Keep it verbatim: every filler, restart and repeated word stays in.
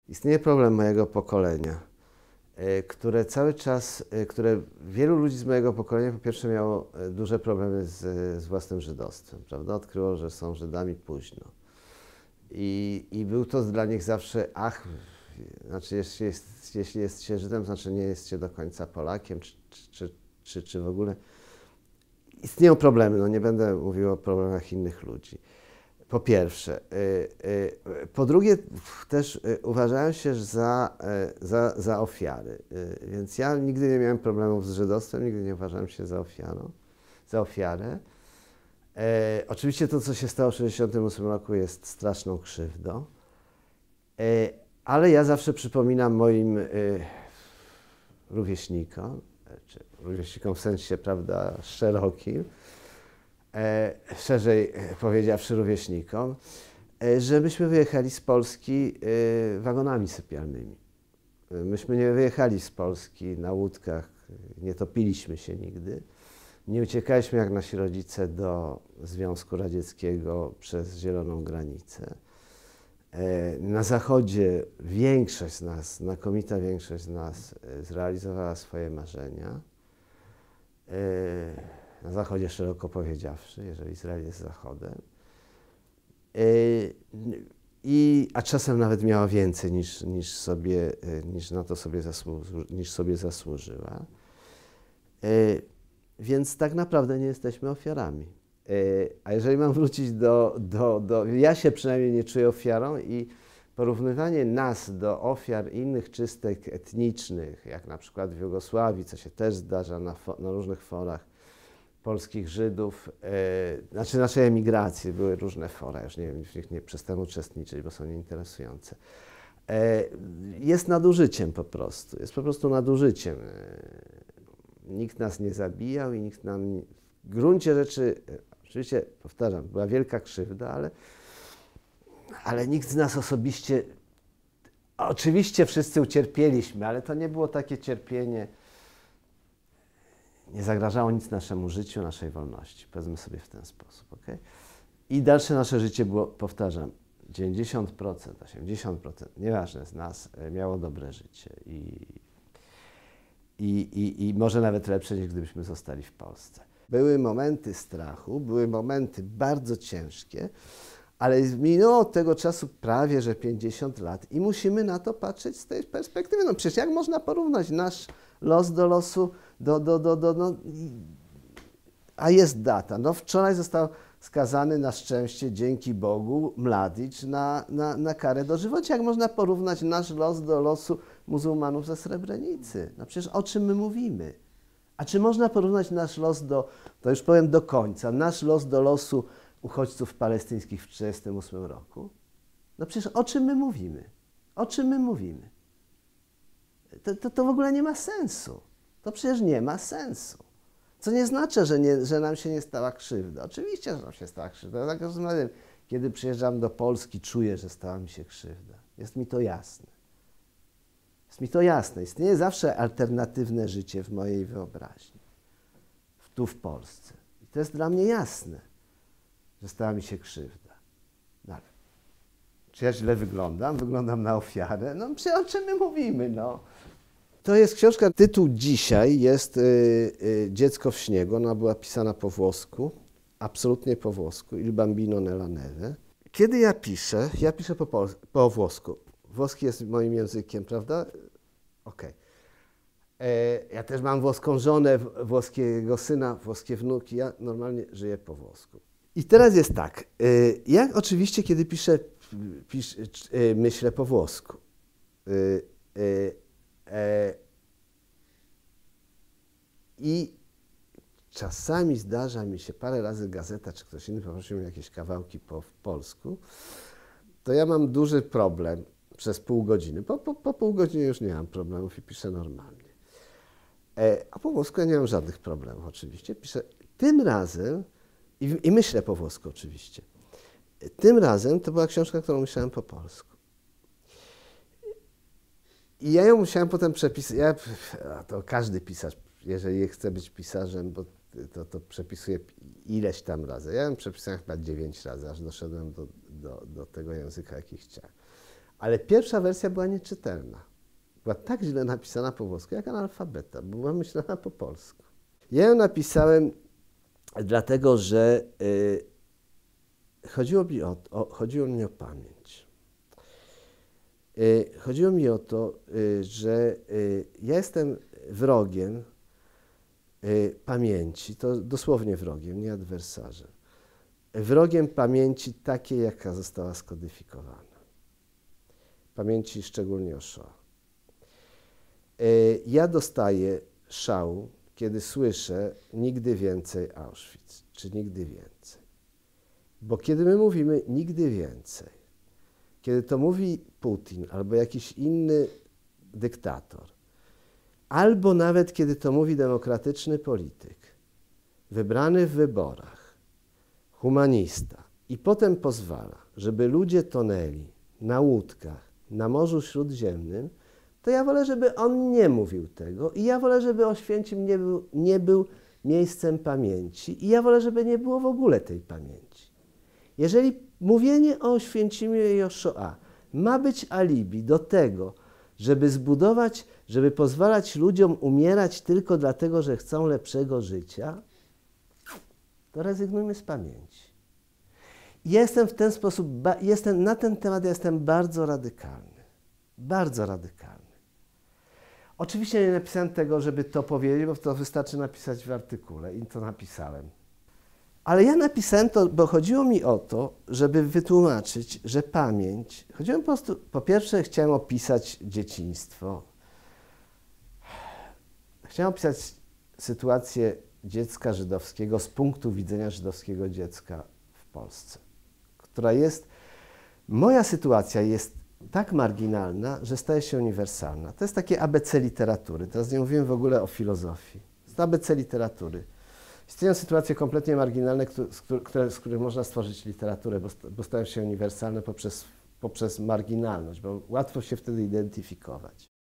Istnieje problem mojego pokolenia, które cały czas, które wielu ludzi z mojego pokolenia po pierwsze miało duże problemy z, z własnym żydostwem, prawda? Odkryło, że są Żydami późno. I, i był to dla nich zawsze, ach, znaczy jeśli jest, jeśli jest się Żydem, to znaczy nie jest się do końca Polakiem, czy, czy, czy, czy w ogóle. Istnieją problemy, no nie będę mówił o problemach innych ludzi. Po pierwsze. Po drugie, też uważałem się za, za, za ofiary. Więc ja nigdy nie miałem problemów z żydostwem, nigdy nie uważałem się za ofiarą, za ofiarę. E, oczywiście to, co się stało w tysiąc dziewięćset sześćdziesiątym ósmym roku, jest straszną krzywdą. E, ale ja zawsze przypominam moim e, rówieśnikom, czy rówieśnikom w sensie, prawda, szerokim, E, szerzej powiedziawszy rówieśnikom, e, że myśmy wyjechali z Polski e, wagonami sypialnymi. E, myśmy nie wyjechali z Polski na łódkach, nie topiliśmy się nigdy. Nie uciekaliśmy jak nasi rodzice do Związku Radzieckiego przez zieloną granicę. E, na Zachodzie większość z nas, znakomita większość z nas e, zrealizowała swoje marzenia. E, Na Zachodzie szeroko powiedziawszy, jeżeli Izrael jest Zachodem. I, a czasem nawet miała więcej niż, niż, sobie, niż na to sobie, zasłu, niż sobie zasłużyła. Więc tak naprawdę nie jesteśmy ofiarami. A jeżeli mam wrócić do, do, do... Ja się przynajmniej nie czuję ofiarą i porównywanie nas do ofiar innych czystek etnicznych, jak na przykład w Jugosławii, co się też zdarza na, na różnych forach, polskich Żydów, e, znaczy naszej emigracji, były różne fora, już nie wiem, w nich nie przestałem uczestniczyć, bo są nieinteresujące. E, jest nadużyciem po prostu, jest po prostu nadużyciem. E, nikt nas nie zabijał i nikt nam, nie, w gruncie rzeczy, e, oczywiście, powtarzam, była wielka krzywda, ale, ale nikt z nas osobiście, oczywiście wszyscy ucierpieliśmy, ale to nie było takie cierpienie, nie zagrażało nic naszemu życiu, naszej wolności. Powiedzmy sobie w ten sposób. Okay? I dalsze nasze życie było, powtarzam, dziewięćdziesiąt procent, osiemdziesiąt procent, nieważne z nas, miało dobre życie. I, i, i, i może nawet lepsze, niż gdybyśmy zostali w Polsce. Były momenty strachu, były momenty bardzo ciężkie, ale minęło od tego czasu prawie że pięćdziesiąt lat i musimy na to patrzeć z tej perspektywy. No przecież jak można porównać nasz los do losu, do, do, do, do, no, a jest data. No wczoraj został skazany na szczęście, dzięki Bogu, Mladić na, na, na karę dożywocia. Jak można porównać nasz los do losu muzułmanów ze Srebrenicy? No przecież o czym my mówimy? A czy można porównać nasz los do, to już powiem do końca, nasz los do losu uchodźców palestyńskich w tysiąc dziewięćset trzydziestym ósmym roku? No przecież o czym my mówimy? O czym my mówimy? To, to, to w ogóle nie ma sensu. To przecież nie ma sensu. Co nie znaczy, że, nie, że nam się nie stała krzywda. Oczywiście, że nam się stała krzywda. Za każdym razem, kiedy przyjeżdżam do Polski, czuję, że stała mi się krzywda. Jest mi to jasne. Jest mi to jasne. Istnieje zawsze alternatywne życie w mojej wyobraźni. Tu w Polsce. I to jest dla mnie jasne, że stała mi się krzywda. No ale czy ja źle wyglądam? Wyglądam na ofiarę? No o czym my mówimy, no? To jest książka, tytuł dzisiaj jest y, y, Dziecko w śniegu. Ona była pisana po włosku, absolutnie po włosku, Il bambino nella neve. Kiedy ja piszę, ja piszę po, pol- po włosku. Włoski jest moim językiem, prawda? Okej. Okay. Ja też mam włoską żonę, włoskiego syna, włoskie wnuki. Ja normalnie żyję po włosku. I teraz jest tak. Y, ja oczywiście, kiedy piszę, pisz, y, myślę po włosku. Y, y, I czasami zdarza mi się, parę razy gazeta czy ktoś inny poprosił mnie jakieś kawałki po polsku, to ja mam duży problem przez pół godziny. Po, po, po pół godziny już nie mam problemów i piszę normalnie. A po włosku ja nie mam żadnych problemów oczywiście. Piszę tym razem i, i myślę po włosku oczywiście. Tym razem to była książka, którą myślałem po polsku. I ja ją musiałem potem przepisać. Ja, to każdy pisarz, jeżeli chce być pisarzem, bo to, to przepisuje ileś tam razy. Ja ją przepisałem chyba dziewięć razy, aż doszedłem do, do, do tego języka, jaki chciałem. Ale pierwsza wersja była nieczytelna. Była tak źle napisana po włosku, jak analfabeta, bo była myślana po polsku. Ja ją napisałem dlatego, że y, chodziło mi o, o, chodziło mi o pamięć. Y, chodziło mi o to, y, że y, ja jestem wrogiem y, pamięci, to dosłownie wrogiem, nie adwersarzem. Wrogiem pamięci takiej, jaka została skodyfikowana. Pamięci szczególnie o Shoah. Y, ja dostaję szału, kiedy słyszę nigdy więcej Auschwitz, czy nigdy więcej. Bo kiedy my mówimy nigdy więcej, kiedy to mówi Putin albo jakiś inny dyktator, albo nawet kiedy to mówi demokratyczny polityk, wybrany w wyborach, humanista, i potem pozwala, żeby ludzie tonęli na łódkach na Morzu Śródziemnym, to ja wolę, żeby on nie mówił tego i ja wolę, żeby Oświęcim nie był, nie był miejscem pamięci i ja wolę, żeby nie było w ogóle tej pamięci. Jeżeli mówienie o Oświęcimiu i o Shoah ma być alibi do tego, żeby zbudować, żeby pozwalać ludziom umierać tylko dlatego, że chcą lepszego życia, to rezygnujmy z pamięci. Jestem w ten sposób, jestem, na ten temat jestem bardzo radykalny. Bardzo radykalny. Oczywiście nie napisałem tego, żeby to powiedzieć, bo to wystarczy napisać w artykule i to napisałem. Ale ja napisałem to, bo chodziło mi o to, żeby wytłumaczyć, że pamięć... Chodziło mi po prostu... Po pierwsze chciałem opisać dzieciństwo. Chciałem opisać sytuację dziecka żydowskiego z punktu widzenia żydowskiego dziecka w Polsce, która jest... Moja sytuacja jest tak marginalna, że staje się uniwersalna. To jest takie A B C literatury. Teraz nie mówiłem w ogóle o filozofii. To jest A B C literatury. Istnieją sytuacje kompletnie marginalne, które, z których można stworzyć literaturę, bo, bo stają się uniwersalne poprzez, poprzez marginalność, bo łatwo się wtedy identyfikować.